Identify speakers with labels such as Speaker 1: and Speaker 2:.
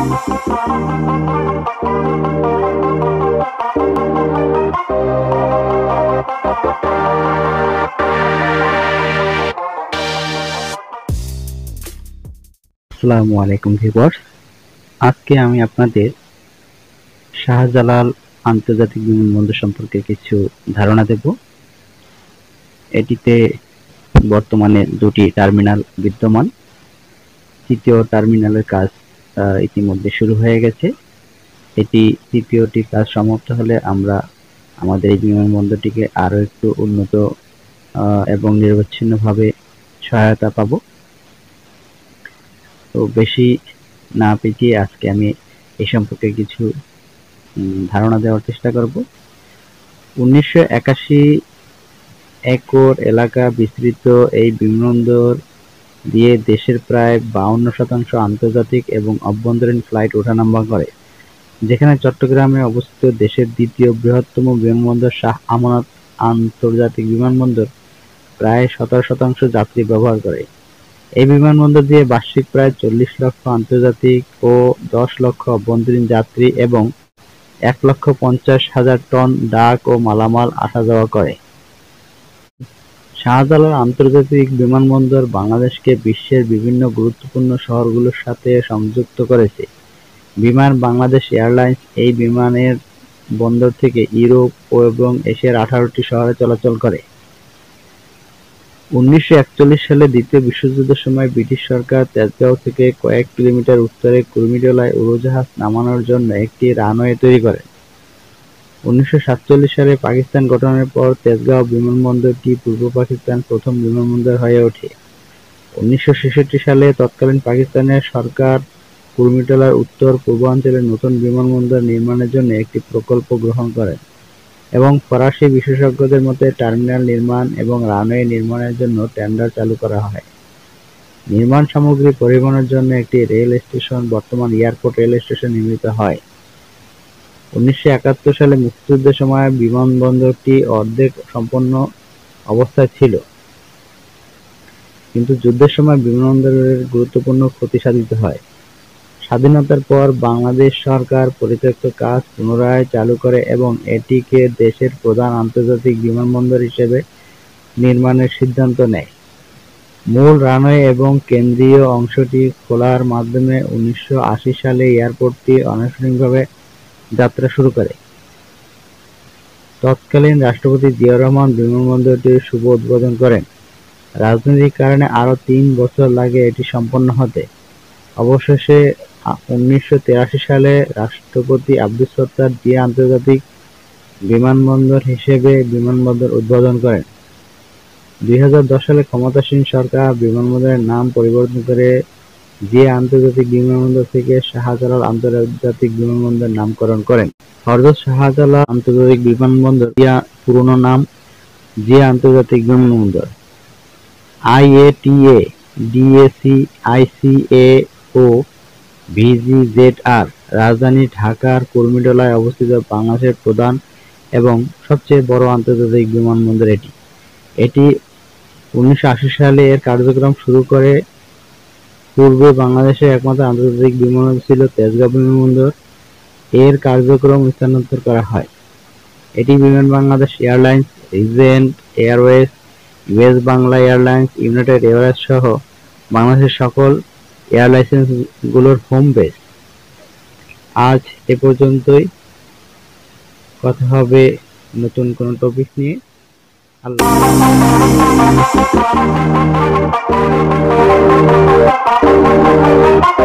Speaker 1: আসসালামু আলাইকুম ভিউয়ার্স, আজকে আমি আপনাদের শাহজালাল আন্তর্জাতিক বিমানবন্দর সম্পর্কে কিছু ধারণা দেব। এটিতে বর্তমানে দুটি টার্মিনাল বিদ্যমান। তৃতীয় টার্মিনালের কাজ ইতিমধ্যে শুরু হয়ে গেছে। এটি তৃতীয়টি কাজ সমাপ্ত হলে আমরা আমাদের এই বিমানবন্দরটিকে আরও একটু উন্নত এবং নিরবচ্ছিন্নভাবে সহায়তা পাব। তো বেশি না পেটিয়ে আজকে আমি এই সম্পর্কে কিছু ধারণা দেওয়ার চেষ্টা করব। 1981 একর এলাকা বিস্তৃত এই বিমানবন্দর দিয়ে দেশের প্রায় 52% আন্তর্জাতিক এবং অভ্যন্তরীণ ফ্লাইট ওঠানামা করে, যেখানে চট্টগ্রামে অবস্থিত দেশের দ্বিতীয় বৃহত্তম বিমানবন্দর শাহ আমানত আন্তর্জাতিক বিমানবন্দর প্রায় 17% যাত্রী ব্যবহার করে। এই বিমানবন্দর দিয়ে বার্ষিক প্রায় 40 লক্ষ আন্তর্জাতিক ও 10 লক্ষ অভ্যন্তরীণ যাত্রী এবং 1,50,000 টন ডাক ও মালামাল আসা যাওয়া করে। শাহজালাল আন্তর্জাতিক বিমানবন্দর বাংলাদেশকে বিশ্বের বিভিন্ন গুরুত্বপূর্ণ শহরগুলোর সাথে সংযুক্ত করেছে। বিমান বাংলাদেশ এয়ারলাইন্স এই বিমানের বন্দর থেকে ইউরোপ এবং এশিয়ার 18টি শহরে চলাচল করে। 1941 সালে দ্বিতীয় বিশ্বযুদ্ধের সময় ব্রিটিশ সরকার তেজগাঁও থেকে কয়েক কিলোমিটার উত্তরে কুর্মিটোলায় উড়োজাহাজ নামানোর জন্য একটি রানওয়ে তৈরি করে। 1947 সালে পাকিস্তান গঠনের পর তেজগাঁও বিমানবন্দরটি পূর্ব পাকিস্তান প্রথম বিমানবন্দর হয়ে ওঠে। 1966 সালে তৎকালীন পাকিস্তানের সরকার কুর্মিটোলার উত্তর পূর্বাঞ্চলে নতুন বিমানবন্দর নির্মাণের জন্য একটি প্রকল্প গ্রহণ করেন এবং ফরাসি বিশেষজ্ঞদের মতে টার্মিনাল নির্মাণ এবং রানওয়ে নির্মাণের জন্য টেন্ডার চালু করা হয়। নির্মাণ সামগ্রী পরিবহনের জন্য একটি রেল স্টেশন, বর্তমান এয়ারপোর্ট রেল স্টেশন নির্মিত হয়। 1971 সালে মুক্তিযুদ্ধের সময় বিমানবন্দরটি অর্ধেক সম্পন্ন অবস্থায় ছিল, কিন্তু যুদ্ধের সময় বিমানবন্দরের গুরুত্বপূর্ণ ক্ষতি সাধিত হয়। স্বাধীনতার পর বাংলাদেশ সরকার পরিত্যক্ত কাজ পুনরায় চালু করে এবং এটিকে দেশের প্রধান আন্তর্জাতিক বিমানবন্দর হিসেবে নির্মাণের সিদ্ধান্ত নেয়। মূল রানওয়ে এবং কেন্দ্রীয় অংশটি খোলার মাধ্যমে 1980 সালে এয়ারপোর্টটি আনুষ্ঠানিকভাবে যাত্রা শুরু করে। তৎকালীন রাষ্ট্রপতি জিয়াউর রহমান বিমানবন্দরটির শুভ উদ্বোধন করেন। রাজনৈতিক কারণে আরও 3 বছর লাগে এটি সম্পন্ন হতে। অবশেষে 1983 সালে রাষ্ট্রপতি আব্দুস সত্তার জিয়া আন্তর্জাতিক বিমানবন্দর হিসেবে বিমানবন্দর উদ্বোধন করেন। 2010 সালে ক্ষমতাসীন সরকার বিমানবন্দরের নাম পরিবর্তন করে জিয়া আন্তর্জাতিক বিমানবন্দর থেকে শাহজালাল আন্তর্জাতিক বিমানবন্দর নামকরণ করেন। হযরত শাহজালাল আন্তর্জাতিক বিমানবন্দর পুরনো নাম জিয়া আন্তর্জাতিক বিমানবন্দর। IATA, DAC, ICA ও VGZR রাজধানী ঢাকার কুর্মিটোলায় অবস্থিত বাংলাদেশের প্রধান এবং সবচেয়ে বড় আন্তর্জাতিক বিমানবন্দর এটি। এটি 1980 সালে এর কার্যক্রম শুরু করে। পূর্বে বাংলাদেশের একমাত্র আন্তর্জাতিক বিমানবন্দর ছিল তেজগাঁও বিমানবন্দর। এর কার্যক্রম স্থানান্তর করা হয়। এটি Biman Bangladesh Airlines, Regent Airways, US Bangla Airlines, United Airways সহ বাংলাদেশের সকল এয়ারলাইন্সগুলোর হোম বেস। আজ এ পর্যন্তই। কথা হবে নতুন কোনো টপিক নিয়ে। আল্লাহ হাফেজ।